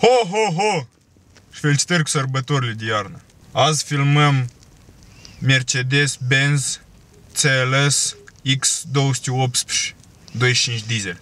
Ho, ho, ho! Și felicitări cu sărbătorile de iarnă. Azi filmăm Mercedes-Benz CLS X218 2.5 diesel.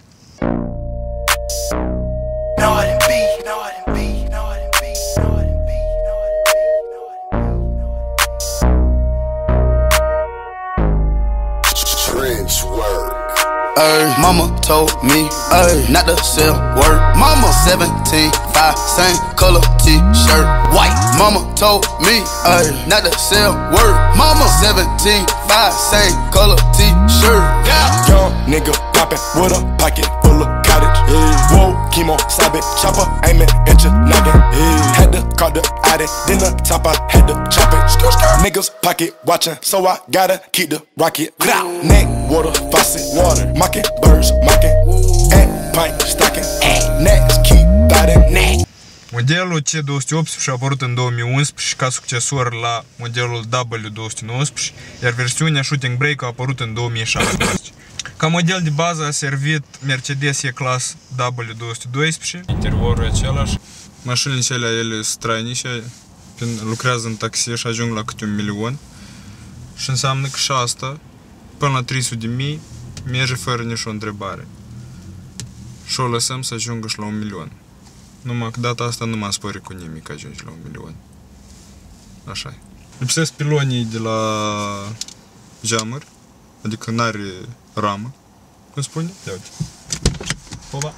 Mama told me not to sell word. Mama 17, 5, same color t-shirt, white. Mama told me not to sell word. Mama 17, 5, same color t-shirt. Young nigga poppin' with a pocket full of cottage. Whoa, chemo, sabit, chopper, aiming at your noggin. Had to call the addy, then the top I had to chop it. Niggas pocket watchin', so I gotta keep the rocket. Neck, water, faucet, water, mocking, birds, mocking, and pint stocking, next keep biting. Modelul C218 a apărut în 2011 ca succesor la modelul W219, iar versiunea Shooting Brake a apărut în 2017. Ca model de bază a servit Mercedes E-Class W212. Interiorul e același. Mașinile cele ele străinice, lucrează în taxi și ajung la câte 1 milion. Și înseamnă că și asta, până la 300.000, merge fără nicio întrebare. Și o lăsăm să ajungă și la 1 milion. Numai că data asta nu mă spări cu nimic că ajungi la 1 milion. Așa-i. Lipsesc pilonii de la geamuri, adică n-are ramă, cum spune? Ia uite. Hopa!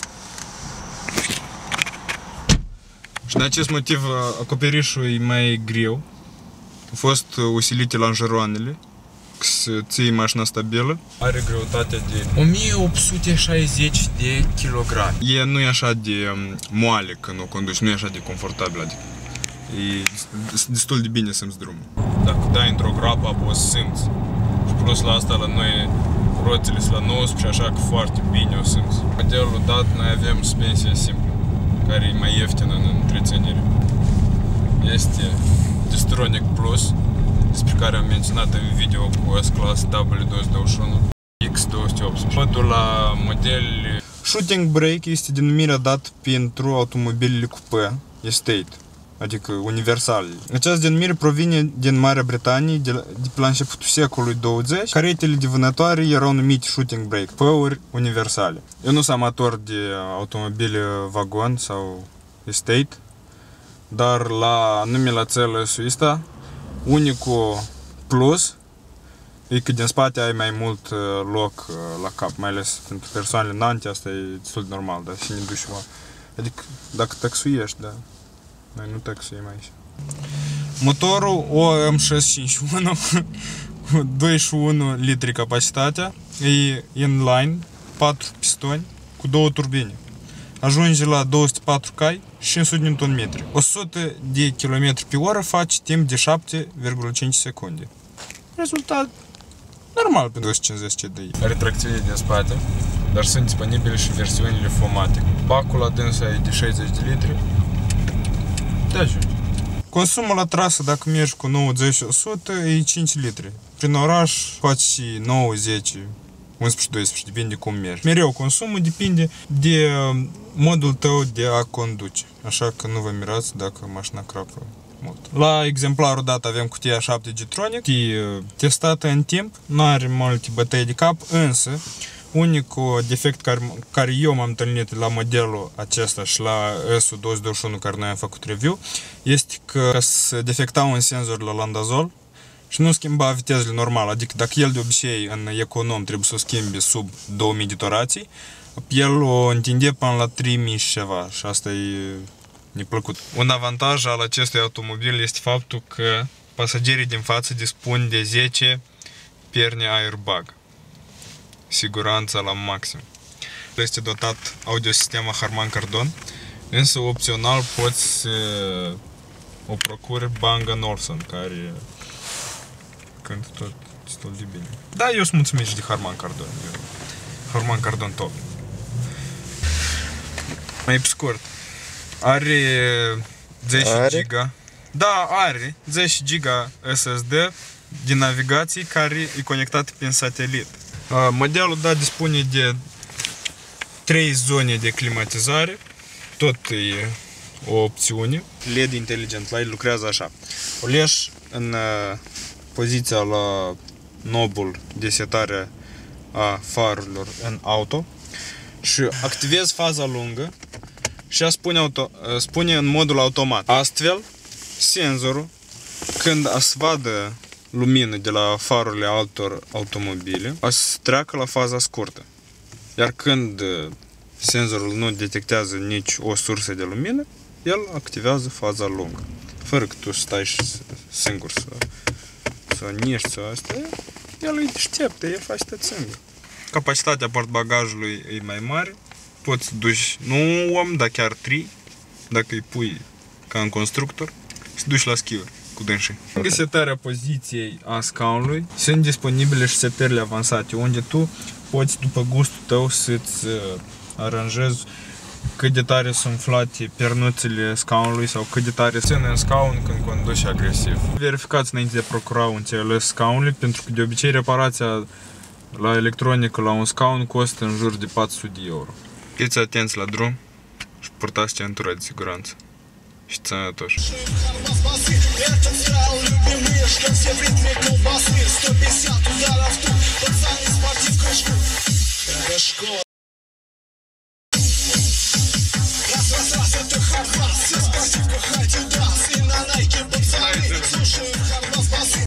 Și de acest motiv acoperișul e mai greu. Au fost usilite lonjeroanele, ca să ții mașina stabilă. Are greutatea de 1860 de kilograme. E nu e așa de moale când o conduci, nu e așa de confortabil, adică e destul de bine simți drumul. Dacă dai într-o groapă, apoi o simți. Și plus la asta, la noi roțile sunt la 19, așa că foarte bine o simți. Modelul dat, noi avem suspensie simplă, care e mai ieftină în întreținere. Este Distronic Plus, despre care am menționat în video cu S-Class W221 X218. Totul la model Shooting Brake este denumirea dată pentru automobilele coupe estate, adică universale. Această denumire provine din Marea Britanie de pe la începutul secolului 20. Caretele de vânătoare erau numite Shooting Brake, păuri universale. Eu nu sunt amator de automobile vagon sau estate, dar la numele CLS-ul ăsta, unicul plus e că din spate ai mai mult loc la cap, mai ales pentru persoanele înante, asta e destul de normal, da, și ne duci o... Adică dacă taxuiești, da, noi nu taxuiem aici. Motorul OM651 cu 21 litri capacitatea, e inline, 4 pistoni cu 2 turbine. Ajunge la 204 cai și 500 Nm. 100 de km pe oră face timp de 7,5 secunde. Rezultat normal pentru 250 CDI. Are tracțiune din spate, dar sunt disponibile și versiunile Fomatic. Bacul adânsa e de 60 de litri. De ajunge. Consumul la trasă, dacă mergi cu 90-100, e 5 litri. Prin oraș poate și 9, 10, 11-12, depinde cum mergi. Mereu consumul depinde de modul tău de a conduce. Așa că nu vă mirați dacă mașina crapă mult. La exemplarul dat avem cutia 7 G-Tronic, testată în timp, nu are multe bătăi de cap, însă unicul defect care eu m-am întâlnit la modelul acesta și la S221 care noi am făcut review este că se defecta un senzor la landazol și nu schimba vitezele normale, adică dacă el de obicei în econom trebuie să o schimbi sub 2000 de torații, el o întinde până la 3000 și ceva și asta e neplăcut. Un avantaj al acestui automobil este faptul că pasagerii din față dispun de 10 perne airbag. Siguranța la maxim. Este dotat audiosistema Harman Kardon, însă opțional poți să o procuri Bang & Olufsen, care cântă tot destul de bine. Da, eu sunt mulțumit și de Harman Kardon. Harman Kardon top. Mai pe scurt, are 10 giga. Da, are 10 giga SSD de navigație care e conectat prin satelit. Modelul, da, dispune de 3 zone de climatizare, tot e o opțiune. LED inteligent la el lucrează așa. O leși în poziția la knobul de setare a farurilor în auto și activezi faza lungă și spune în modul automat. Astfel, senzorul, când a să vadă lumină de la farurile altor automobile, a să treacă la faza scurtă. Iar când senzorul nu detectează nici o sursă de lumină, el activează faza lungă. Fără că tu stai singur să niești sau asta, el e deșteaptă, el face tot singur. Capacitatea portbagajului e mai mare, poți să duci, nu un om, dar chiar 3, dacă îi pui ca în constructor, să duci la schiuri cu dânsii. Lângă setarea poziției a scaunului, sunt disponibile și setările avansate, unde tu poți, după gustul tău, să-ți aranjezi cât de tare sunt umflate pernuțele scaunului sau cât de tare ține în scaun când conduci agresiv. Verificați înainte de a procura un înțeles scaunului, pentru că de obicei reparația la electronică la un scaun costă în jur de 400 de euro. Fiți atenți la drum și purtați centura de siguranță. Și sănătoși.